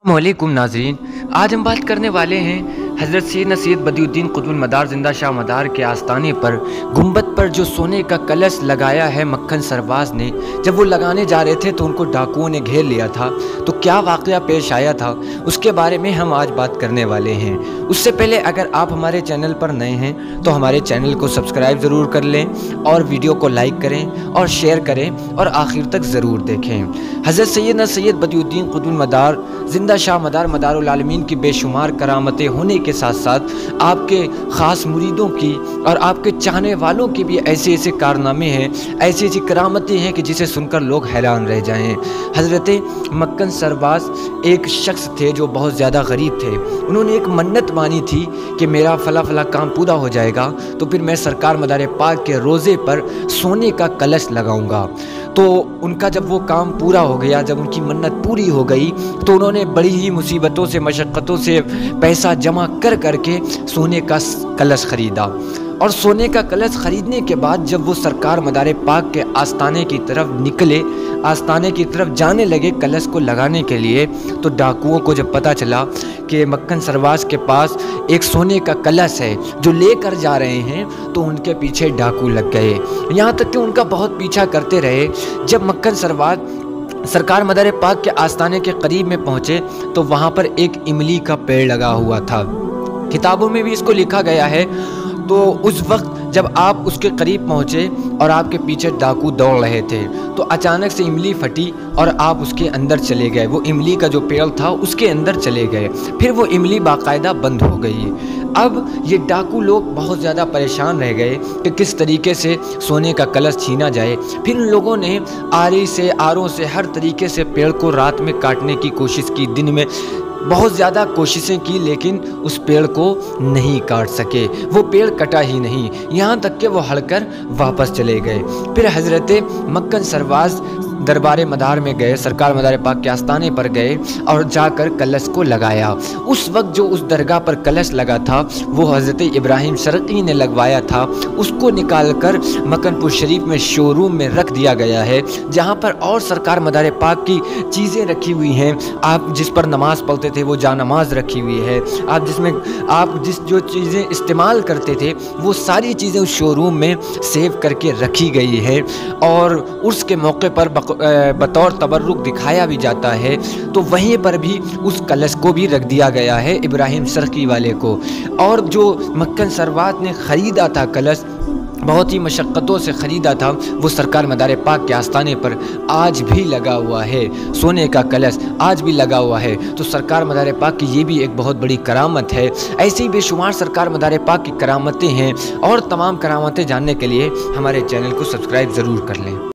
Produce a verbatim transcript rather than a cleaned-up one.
वालेकुम नाजरीन, आज हम बात करने वाले हैं हज़रत सैयदना सैयद बदियुद्दीन कुतुबुल मदार जिंदा शाह मदार के आस्ताने पर गुंबद पर जो सोने का कलश लगाया है मक्खन सरवाज ने। जब वो लगाने जा रहे थे तो उनको डाकुओं ने घेर लिया था। तो क्या वाक़या पेश आया था उसके बारे में हम आज बात करने वाले हैं। उससे पहले अगर आप हमारे चैनल पर नए हैं तो हमारे चैनल को सब्सक्राइब ज़रूर कर लें और वीडियो को लाइक करें और शेयर करें और आखिर तक ज़रूर देखें। हज़रत सैयदना सैयद बदियुद्दीन कुतुबुल मदार जिंदा शाह मदार मदारुल आलमीन की बेशुमार करामतें होने के साथ साथ आपके ख़ास मुरीदों की और आपके चाहने वालों के भी ऐसे ऐसे कारनामे हैं, ऐसी ऐसी करामतें हैं कि जिसे सुनकर लोग हैरान रह जाएं। हज़रत मक्खन सरवाज एक शख्स थे जो बहुत ज़्यादा गरीब थे। उन्होंने एक मन्नत मानी थी कि मेरा फ़ला फ़ला काम पूरा हो जाएगा तो फिर मैं सरकार मदार पाक के रोज़े पर सोने का कलश लगाऊंगा। तो उनका जब वो काम पूरा हो गया, जब उनकी मन्नत पूरी हो गई तो उन्होंने बड़ी ही मुसीबतों से मशक्क़तों से पैसा जमा कर करके सोने का कलश ख़रीदा। और सोने का कलश ख़रीदने के बाद जब वो सरकार मदार पाक के आस्ताने की तरफ निकले, आस्ताने की तरफ जाने लगे कलश को लगाने के लिए, तो डाकुओं को जब पता चला कि मक्खन सरवाज के पास एक सोने का कलश है जो लेकर जा रहे हैं, तो उनके पीछे डाकू लग गए। यहाँ तक कि उनका बहुत पीछा करते रहे। जब मक्खन सरवाज सरकार मदार पाक के आस्ताने के करीब में पहुँचे तो वहाँ पर एक इमली का पेड़ लगा हुआ था। किताबों में भी इसको लिखा गया है। तो उस वक्त जब आप उसके करीब पहुँचे और आपके पीछे डाकू दौड़ रहे थे तो अचानक से इमली फटी और आप उसके अंदर चले गए। वो इमली का जो पेड़ था उसके अंदर चले गए। फिर वो इमली बाकायदा बंद हो गई। अब ये डाकू लोग बहुत ज़्यादा परेशान रह गए कि किस तरीके से सोने का कलश छीना जाए। फिर उन लोगों ने आरी से, आरों से, हर तरीके से पेड़ को रात में काटने की कोशिश की। दिन में बहुत ज़्यादा कोशिशें की लेकिन उस पेड़ को नहीं काट सके। वो पेड़ कटा ही नहीं, यहाँ तक कि वो हड़कर वापस चले गए। फिर हज़रत मक्खन सरवाज दरबार मदार में गए, सरकार मदार पाक के आस्ताने पर गए और जाकर कलश को लगाया। उस वक्त जो उस दरगाह पर कलश लगा था वो हज़रत इब्राहिम शरक़ी ने लगवाया था। उसको निकालकर मक्खनपुर शरीफ में शोरूम में रख दिया गया है, जहाँ पर और सरकार मदार पाक की चीज़ें रखी हुई हैं। आप जिस पर नमाज़ पढ़ते थे वो जा नमाज रखी हुई है। आप जिसमें आप जिस जो चीज़ें इस्तेमाल करते थे वो सारी चीज़ें उस शोरूम में सेव करके रखी गई है। और उर्स के मौके पर बतौर तबर्रुक दिखाया भी जाता है। तो वहीं पर भी उस कलश को भी रख दिया गया है इब्राहिम शरक़ी वाले को। और जो मक्खन सरवाज ने ख़रीदा था कलश, बहुत ही मशक्क़तों से ख़रीदा था, वो सरकार मदार पाक के आस्ताने पर आज भी लगा हुआ है। सोने का कलश आज भी लगा हुआ है। तो सरकार मदार पाक की ये भी एक बहुत बड़ी करामत है। ऐसी बेशुमार सरकार मदार पाक की करामतें हैं और तमाम करामतें जानने के लिए हमारे चैनल को सब्सक्राइब ज़रूर कर लें।